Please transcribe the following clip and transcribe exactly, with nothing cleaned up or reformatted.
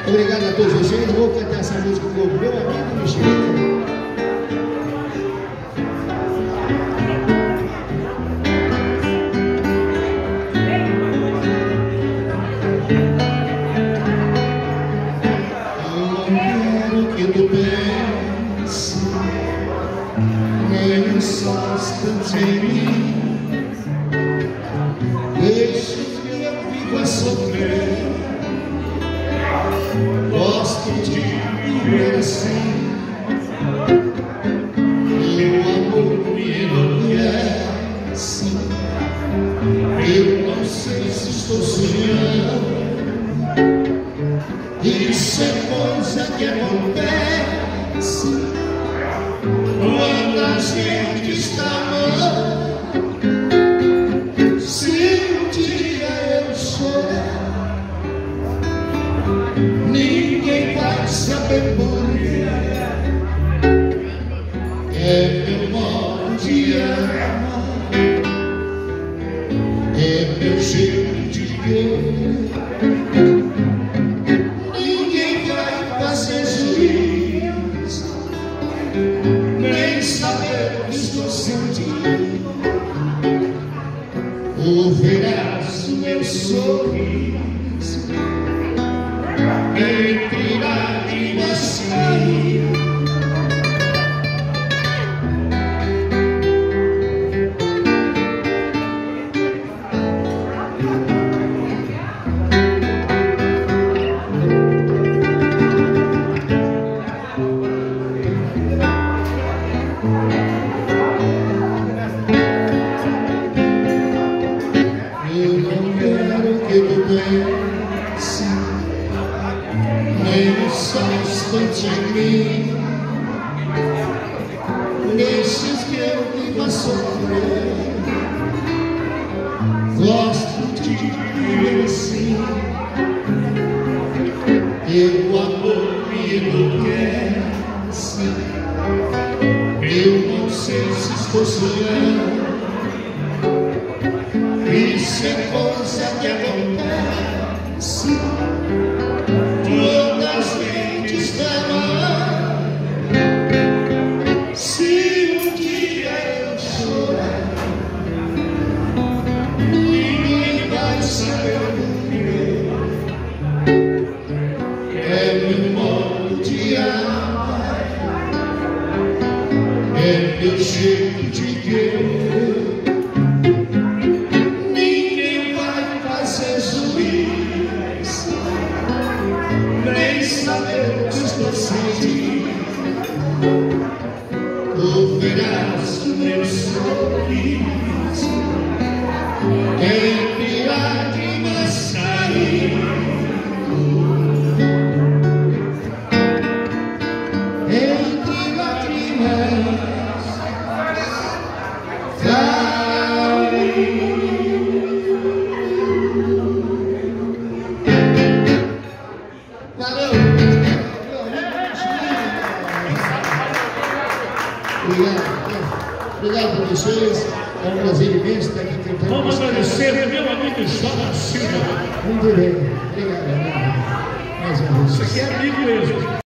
Obrigado a todos vocês. Vou cantar essa música com o meu amigo Michel. Nem só em mim, deixa minha vida sofrer. Gosto de viver assim. Meu amor me enlouquece. Eu não sei se estou sonhando. Isso é coisa que acontece quando a gente está amando. Se um dia eu chorar, ninguém vai saber por quê. É meu modo de amar, é meu jeito de querer. Ninguém vai fazer juízo, nem saber o que estou sentindo. Ouvirás o meu sorriso entre lágrimas cair. Nem só um instante em mim, deixes que eu viva sofrer. Gosto de viver assim. Teu amor me enlouquece. Eu não sei se estou sonhando. Isso é coisa que acontece quando a gente está amando. Se um dia eu chorar, ninguém vai saber por quê. É meu modo de amar, é meu jeito de querer. Nem saber o que estou sentindo. Ouvirás o meu sorriso entre lágrimas caindo. Entre lágrimas caindo. Valeu! Obrigado, obrigado por vocês. É um prazer imenso estar aqui cantando. Vamos agradecer ao meu amigo João Silva. Muito bem, obrigado. Mais uma vez. Isso aqui é amigo mesmo.